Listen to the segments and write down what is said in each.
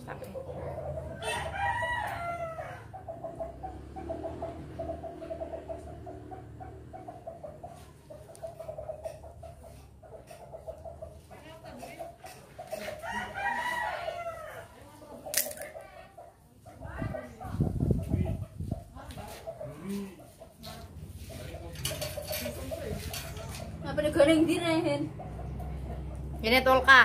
Sampai. Apa digoreng direhen? Ini tolkah.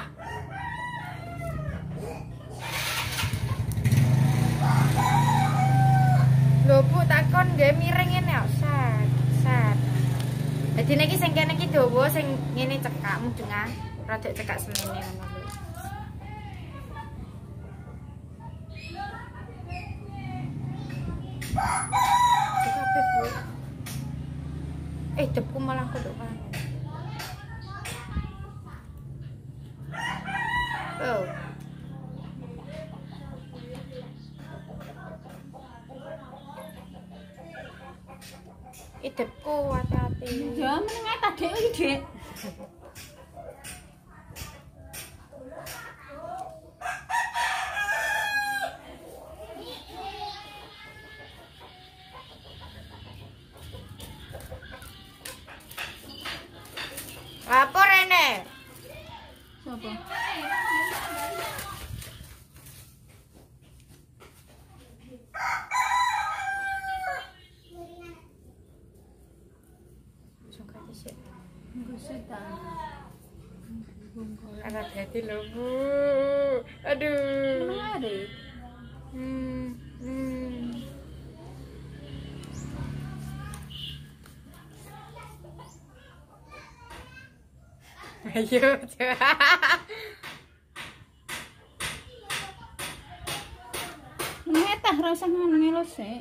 Lho Bu, takon nggih miring ngene kok. Set. Dadi niki sing kene iki dawa, sing ngene cekak mudengan, rada cekak semene ngono lho. Kabeh Bu. Depku malah kodok kan. Oh. Idepku hati-hati. Ya meneng ta Dek iki, Dek. Lapor rene. Sopo? Ada hati loh Bu. Aduh. Meneng ada. Ayo. Meneng ta rasa ngono ngelo sik.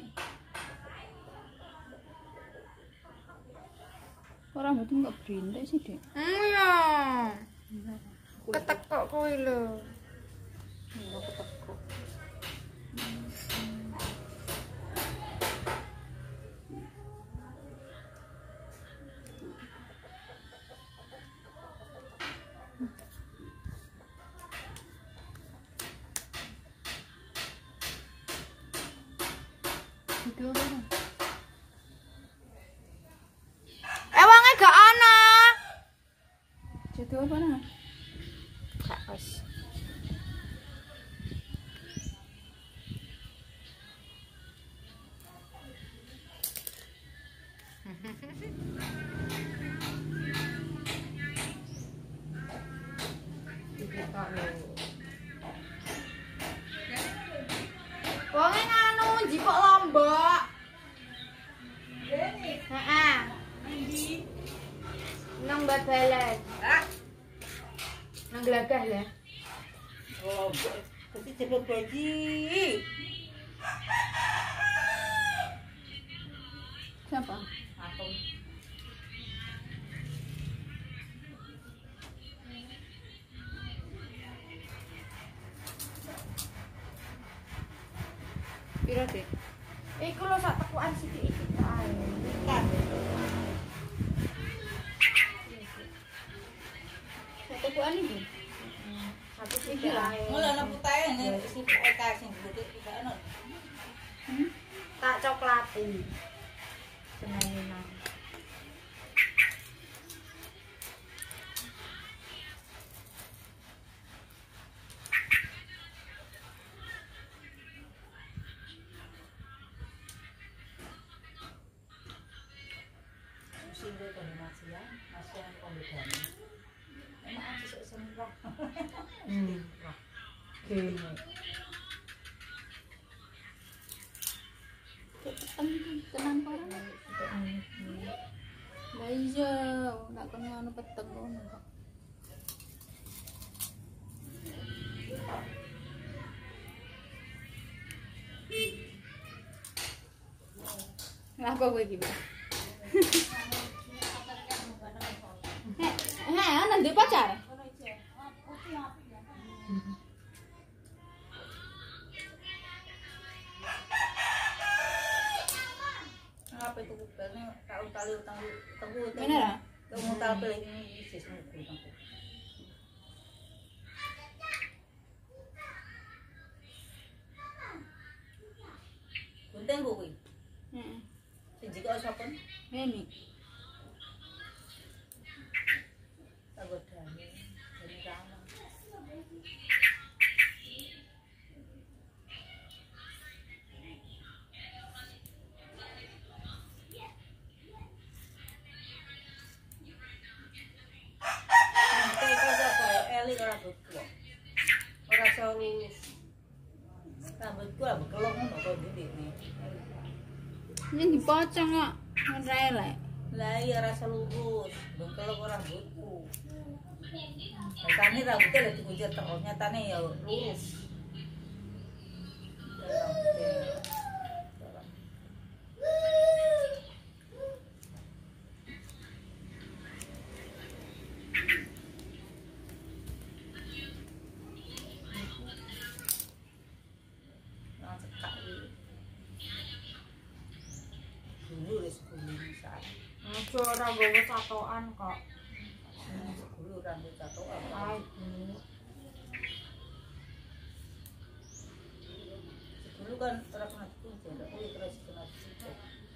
Ora mboten kok brintik sih, Dek. Iya. Ketekok kowe lho. Ora ketekok. Video apa? Ewange gak ana. Video apa nah? Gak wis. Wonge nganu jipok lombok. Heeh. Endi? Nang Babalan. Hah? Nang Glagah lah. Oh, tapi cepet gaji. Siapa? Aku. Piro, Dek? Iku lho sak tekukan sithik iki ae. Kan. Sak tekukan iki. Satu sithik ae. Mulai ana putahe nek isi eka sing gede iki ana. Tak coklati. Senengan. Sing kok masih ya, masih ana pembedaan. Enak sesuk semua. Gini. Tenan parah. Lah iya, nak kono anu peteng ngono kok. Ngapa kowe iki, Mbak? Ana ndek pacar? Apa itu bukane tak utali utang tebu. Bener ah? Kamu utal beli ini isi semua. Ini. Takut dani. Jadi kamu. Nanti kalau kayak Eli rambutku. Ora lurus. Rambutku lah bekelok ngono kok ndek. Ini dipocong kok. Ora elek. Lah iya rasa lurus, bekelok rambutku. Nyatane rambutnya lagi dikunci terus, nyatane ya lurus. Ojo ora nggawa catokan kok. Dulu rambut catokan. Ai, dulu kan ora kena dikunci, ndak kuwi terus kena dikunci.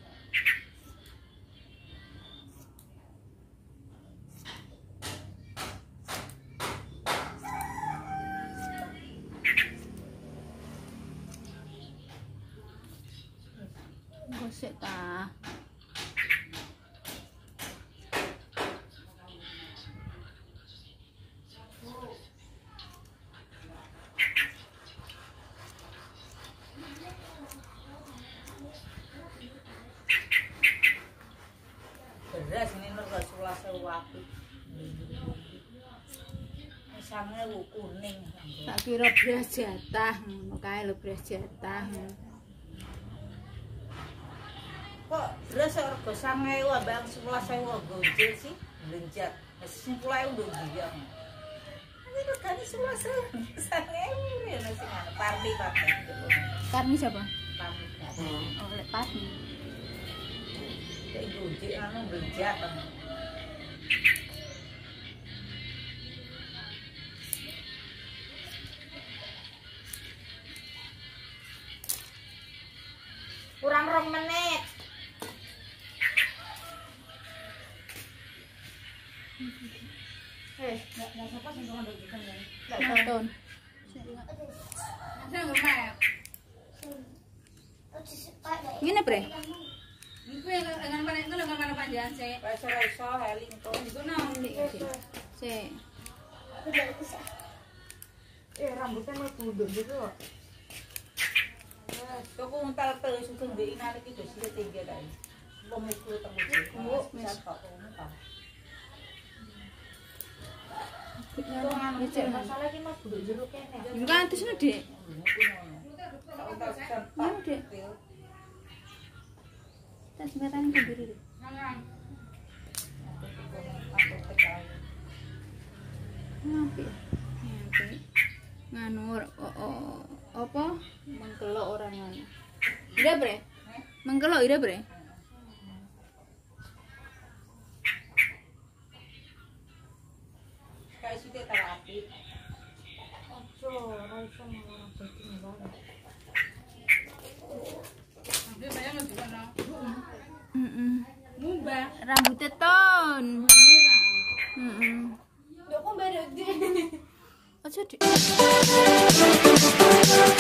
gosek ta. Beras ini mergo sulase apik. Sange kuning. Tak kira beras jatah ngono kae lho, beras jatah. Kok beras rego 9.000 ambek 11.000 gonjel sih? Lenjat. Wis 10.000 nduk dia. Ini regane 11.000. 9.000 ya nasi ngene. Parmi. Parmi siapa? Parmi. Oh, lek parmi. Kayak gonjel anu lenjat. Kurang 2 menit. Enggak sapa sing ngomong gitu kan. Enggak tonton. Ngene, Bre. Iku yang mana itu dengan mana panjang sih? Iso heling to. Iku nang Sik. Rambutnya mau buduk gitu kok. Kok untal terus itu mbek inane iki wis tinggi kae. Wong iku temu. Wis kok ngono. Masalah iki mau buduk jero kene. Iku kan terus Dik. Ngono, Dik. Tas merane sendiri. Ngapi? Nganu apa? Mengkelok orang nganu. Ira, Bre? Mengkelok ira, Bre? Kayak sithik terapi. Ojo, ora iso malah dadi banget. Dia bayang lebih kan? Ngubah rambutnya ton. Kok mbak ada Aja di.